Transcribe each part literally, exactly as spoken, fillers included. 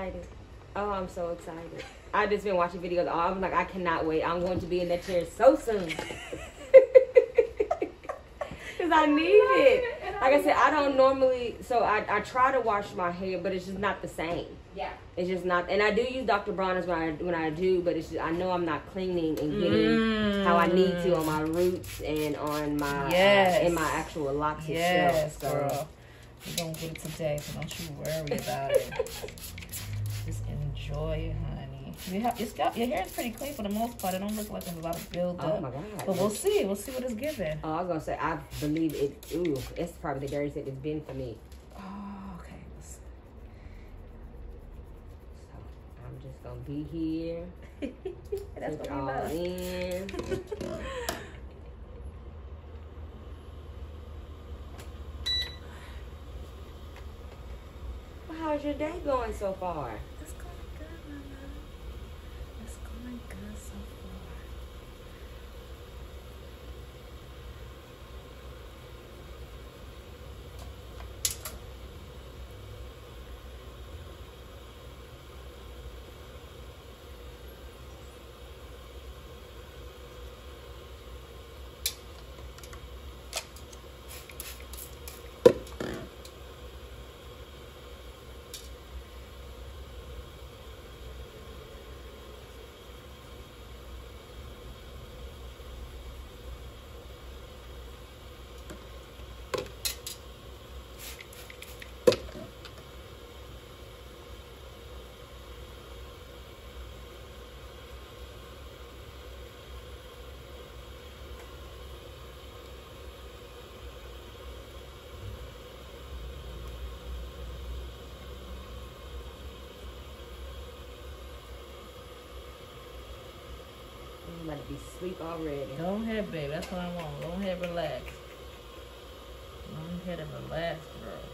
excited. Oh, I'm so excited. I've just been watching videos. Oh, I'm like, I cannot wait. I'm going to be in that chair so soon. Because I need it. Like I said, I don't normally, so I, I try to wash my hair, but it's just not the same. Yeah. It's just not, and I do use Doctor Bronner's when I when I do, but it's just, I know I'm not cleaning and getting Mm. how I need to on my roots and on my, Yes. uh, in my actual locks Yes, itself. So. girl. We're going to get it today, so don't you worry about it. Just enjoy it, honey. You have, it's got, your hair is pretty clean for the most part. It don't look like there's a lot of buildup. Oh my God. But we'll see. We'll see what it's giving. Oh, I was going to say, I believe it, ooh, it's probably the dirtiest it's been for me. Oh, okay. Let's So, I'm just going to be here. That's Take what it we all love. in. Well, how's your day going so far? It's going good, Mama. It's going good so far. I'm about to be asleep already. Go ahead, baby. That's what I want. Go ahead, relax. Go ahead and relax, girl.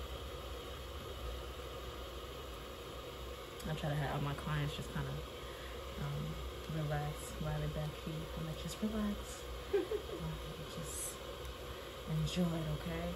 I try to have all my clients just kind of um, relax while they're back here. I'm like, just relax. um, just enjoy it, okay?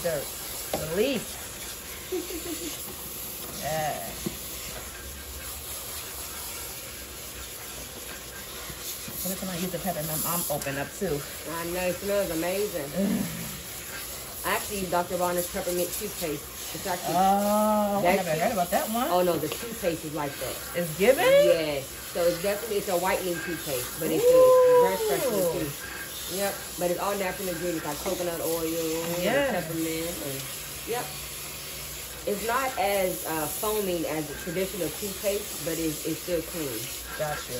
dirt. Release. Yeah. Every time I use the peppermint, I'm open up too. I know, it smells amazing. I actually use Doctor Bonner's peppermint toothpaste. It's actually, oh, I never heard about that one. Oh no, the toothpaste is like that. It's given? Yes. So it's definitely, it's a whitening toothpaste, but it's a very special too. Yep, but it's all natural ingredients like coconut oil, yeah. and peppermint, and yep. It's not as uh, foaming as a traditional toothpaste, but it's, it's still clean. Gotcha.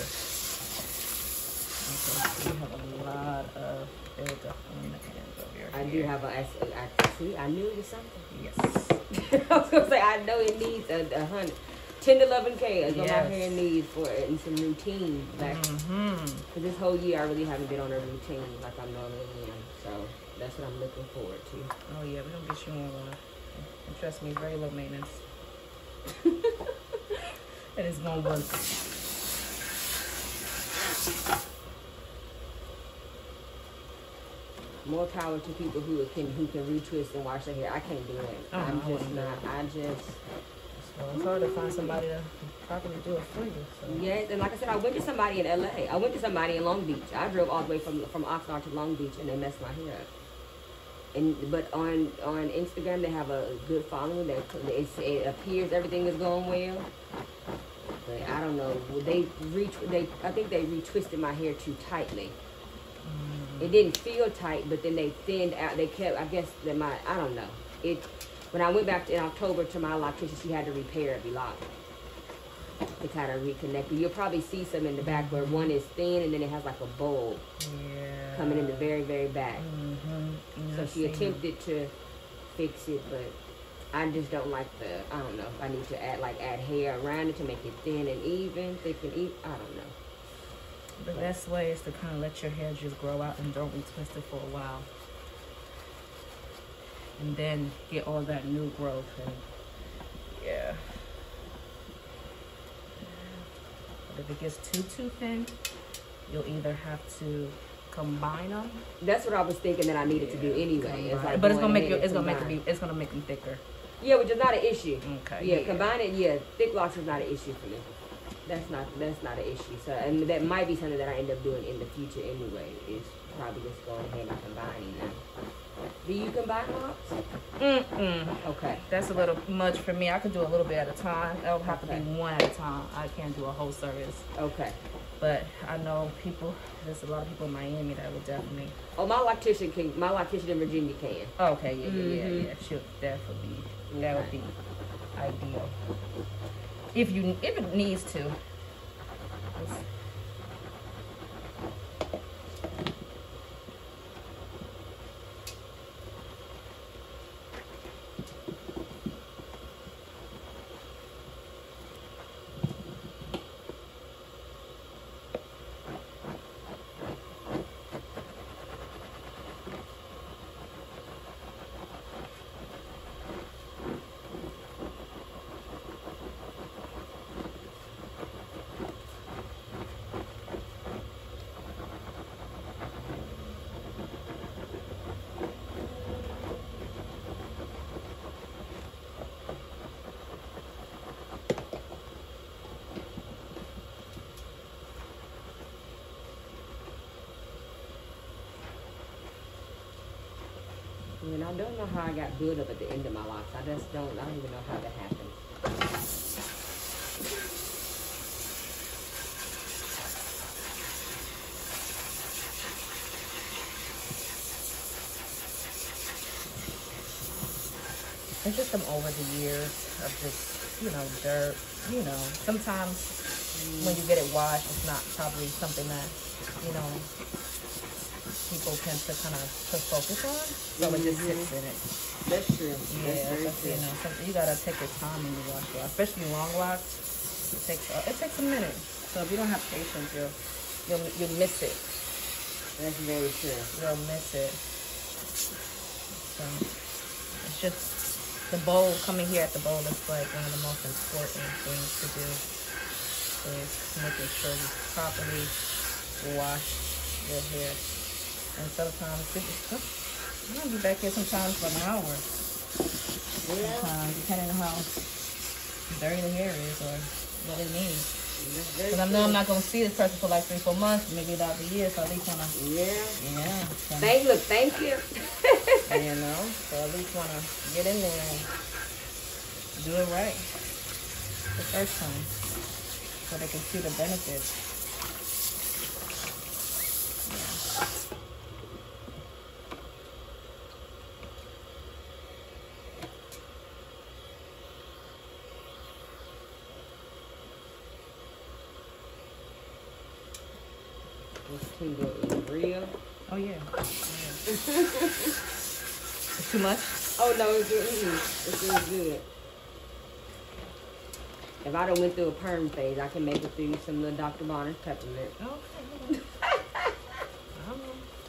Okay, we have a lot of buildup on the ends of your hair. I do have a, I, I, see, I knew it was something. Yes. I was going to say, I know it needs a, a hundred. ten to eleven K is what yes. my hair needs for it, and some routine. Like, mm-hmm. Cause this whole year I really haven't been on a routine like I normally am. So that's what I'm looking forward to. Oh yeah, we're gonna get you on one. And trust me, very low maintenance. And it's gonna work. More power to people who can who can retwist and wash their hair. I can't do it. Oh, I'm no, just not. I just. Well, it's hard to find somebody to properly do it for you. So. Yes, and like I said, I went to somebody in L A. I went to somebody in Long Beach. I drove all the way from from Oxnard to Long Beach, and they messed my hair up. And but on on Instagram, they have a good following. That it's, it appears everything is going well. But I don't know. They re they I think they retwisted my hair too tightly. Mm. It didn't feel tight, but then they thinned out. They kept. I guess that my I don't know. It. When I went back in October to my loctician, she had to repair every lock to kind of reconnect. You'll probably see some in the back where one is thin and then it has like a bulb yeah. coming in the very, very back. Mm-hmm. So she attempted to fix it, but I just don't like the, I don't know if I need to add like add hair around it to make it thin and even, thick and even, I don't know. The best way is to kind of let your hair just grow out and don't retwist it for a while. And then get all that new growth and yeah. But if it gets too too thin, you'll either have to combine them. That's what I was thinking that I needed yeah, to do anyway. It's like but it's gonna make you. It's combine. gonna make it be. It's gonna make them thicker. Yeah, which is not an issue. Okay. Yeah, yeah. combine it. Yeah, thick locks is not an issue for me. That's not. That's not an issue. So, and that might be something that I end up doing in the future anyway. Is probably just going ahead and combining them. Do you combine locks? Mm-mm. Okay. That's a little much for me. I could do a little bit at a time. It'll have okay. to be one at a time. I can't do a whole service. Okay. But I know people, there's a lot of people in Miami that would definitely. Oh, my loctician can, my loctician in Virginia can. Okay, yeah, yeah, mm-hmm. yeah, yeah. She'll definitely, okay. that would be ideal. If you, if it needs to. And I don't know how I got built up at the end of my locks. I just don't, I don't even know how that happened. It's just from over the years of just, you know, dirt, you know. Sometimes mm. when you get it washed, it's not probably something that, you know, people tend to kind of to focus on, so mm-hmm. it just sits in it. That's true. Yeah, that's that's, you know, some, you gotta take your time when you wash your, especially long locks. It takes uh, it takes a minute. So if you don't have patience, you'll you'll you'll miss it. That's very true. You'll miss it. So it's just the bowl coming here at the bowl is like one of the most important things to do. Is making sure you properly wash your hair. And sometimes, I'm gonna be back here sometimes for an hour. Yeah. Sometimes, depending on how dirty the hair is or what it needs. Because I know I'm not gonna see this person for like three, four months, maybe about a year. So at least wanna. Yeah. Yeah. So, Thank look, thank you. you know, so at least wanna get in there and do it right the first time, so they can see the benefits. This tingle is real. Oh yeah. Oh, yeah. It's too much? Oh no, it's good. It's really good. If I done went through a perm phase, I can make it through some little Doctor Bonner's peppermint. Okay. I don't know.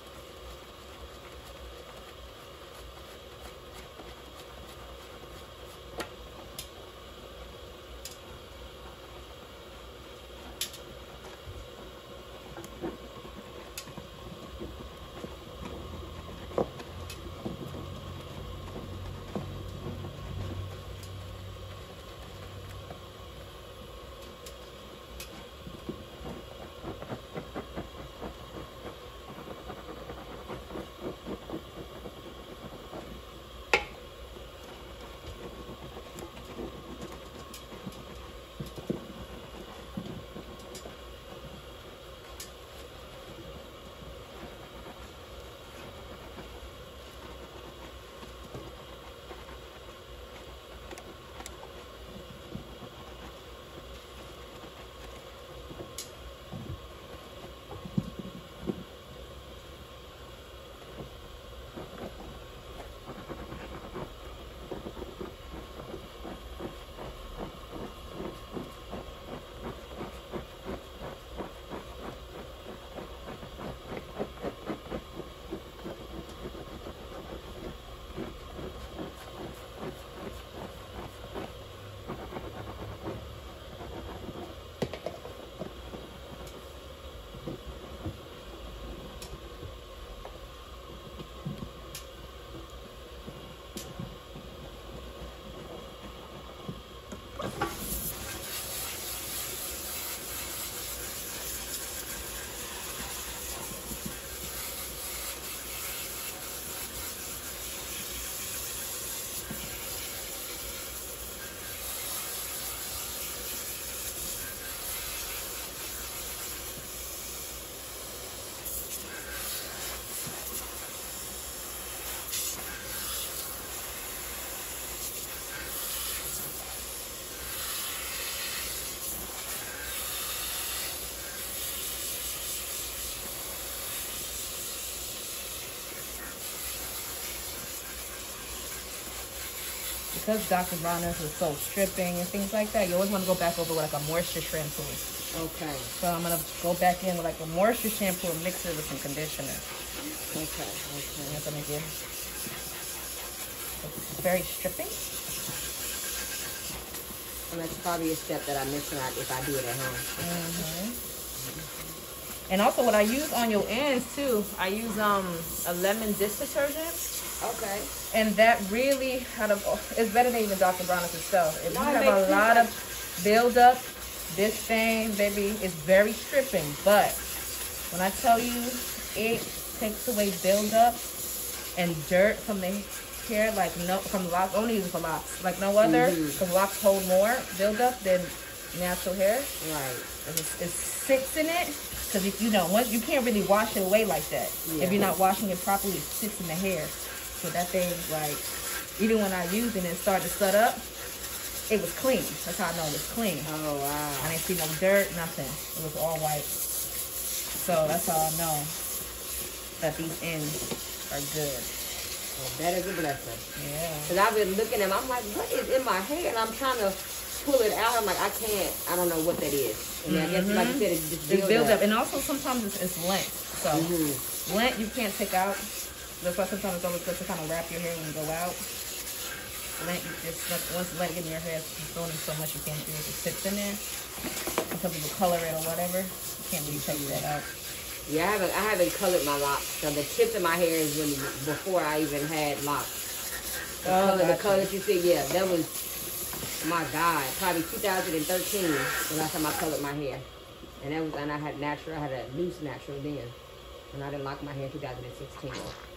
Because Doctor Bronner's is so stripping and things like that, you always want to go back over with like a moisture shampoo. Okay. So I'm gonna go back in with like a moisture shampoo and mix it with some conditioner. Okay. Okay. That's gonna give. It's very stripping. And that's probably a step that I miss if I do it at home. Mm-hmm. And also, what I use on your ends too, I use um a lemon dish detergent. Okay. And that really, out of, it's better than even Doctor Bronner's itself. If no, you have a lot of buildup, this thing, baby, is very stripping. But when I tell you, it takes away buildup and dirt from the hair, like no, from locks, only use for locks, like no other, because mm-hmm. locks hold more buildup than natural hair. Right. It's, it's sits in it, because if you know, once you can't really wash it away like that. Yeah. If you're not washing it properly, it sits in the hair. So that thing, like, even when I used it and it started to set up, it was clean. That's how I know it was clean. Oh, wow. I didn't see no dirt, nothing. It was all white. So that's how I know that these ends are good. Well, that is a blessing. Yeah. Because I've been looking at them, I'm like, what is in my hair? And I'm trying to pull it out. I'm like, I can't. I don't know what that is. And mm-hmm. I guess, like you said, it just builds build up. up. And also, sometimes it's, it's lint. So, mm-hmm. lint you can't take out. That's why sometimes it's always good to kind of wrap your hair when you go out. Lint, you just, once you let it get in your hair, it's throwing in so much you can't do it. It sits in there. And some people color it or whatever. You can't really take that out. Yeah, I haven't I haven't colored my locks. So the tips of my hair is really before I even had locks. The Oh, color, the gotcha. color that you see, yeah, that was, my God, probably two thousand thirteen the last time I colored my hair. And that was, and I had natural, I had a loose natural then. And I didn't lock my hair in two thousand sixteen.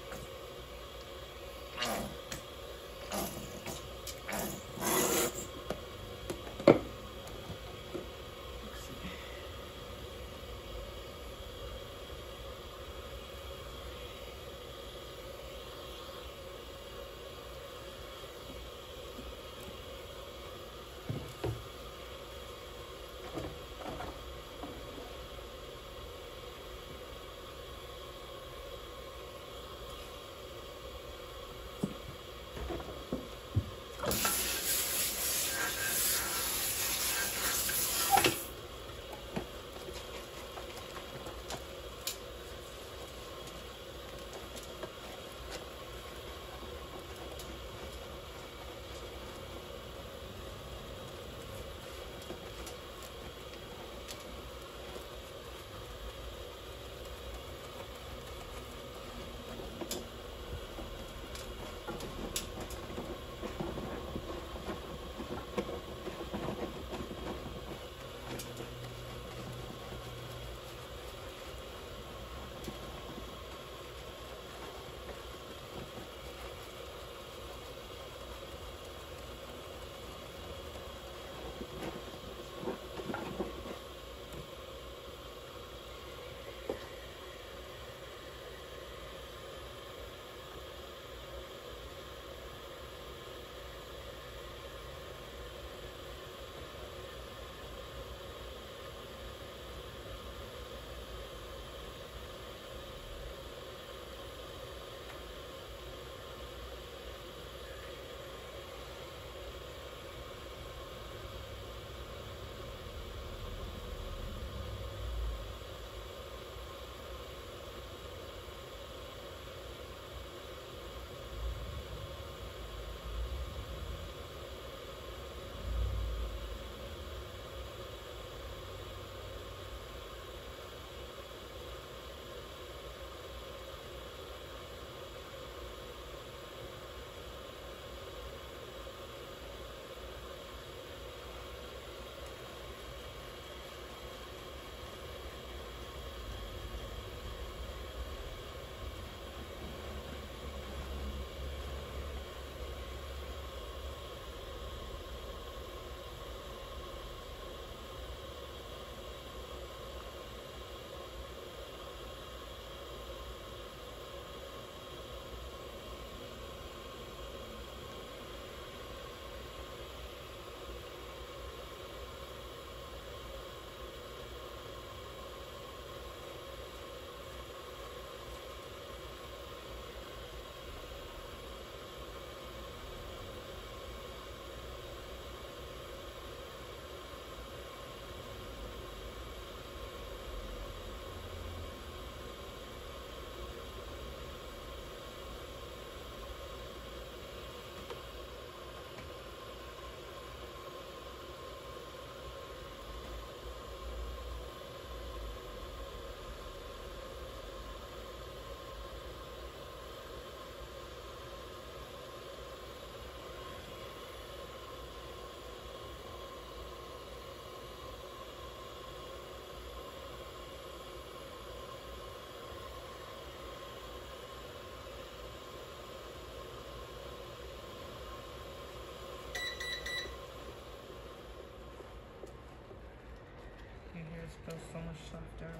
feels so much softer.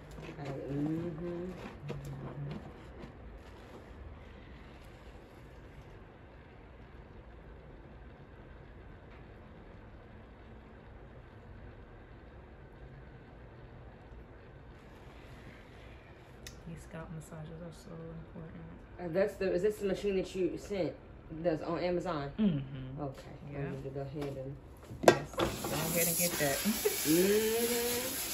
Mm-hmm. These scalp massages are so important. Uh, that's the. Is this the machine that you sent? That's on Amazon. Mm-hmm. Okay. Yeah. I need to go ahead and. Yes. Go ahead and get that. Mm-hmm.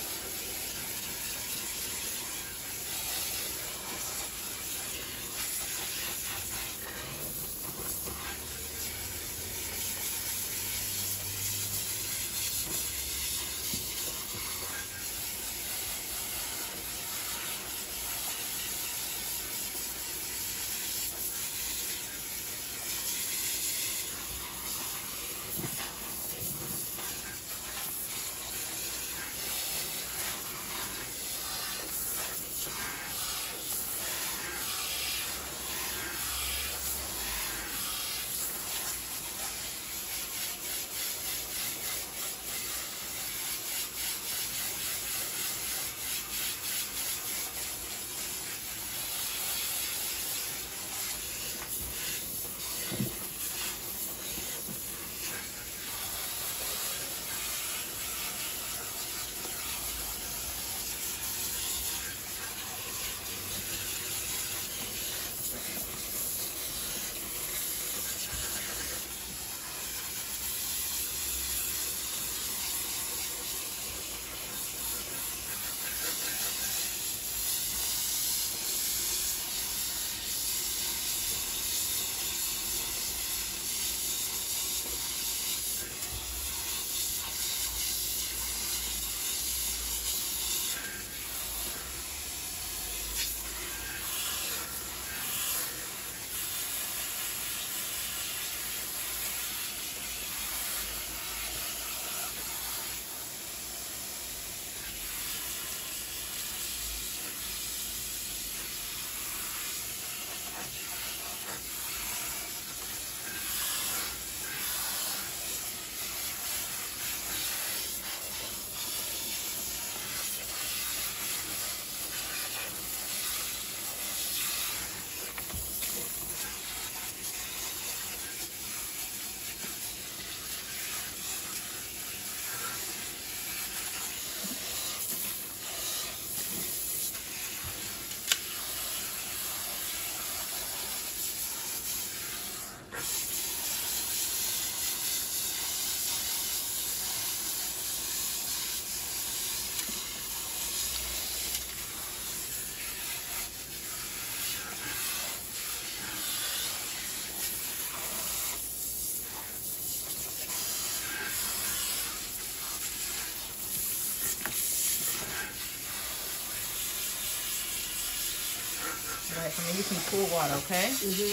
Okay, so I'm gonna use some cool water, okay? Mm-hmm.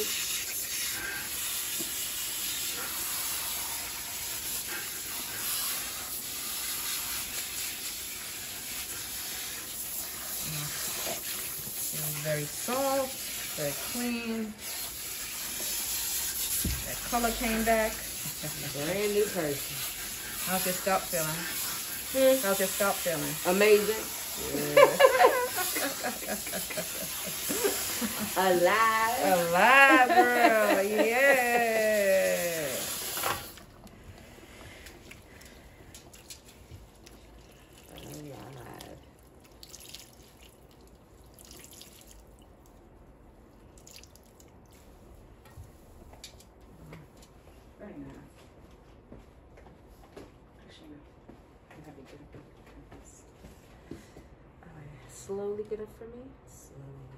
It's very soft, very clean. That color came back. Brand new person. How's your scalp feeling? Hmm. How's your scalp feeling? Amazing. Alive. Alive, girl. Yeah. Alive. Very nice. Actually, I'm happy to do this. All right. Slowly get up for me. Slowly.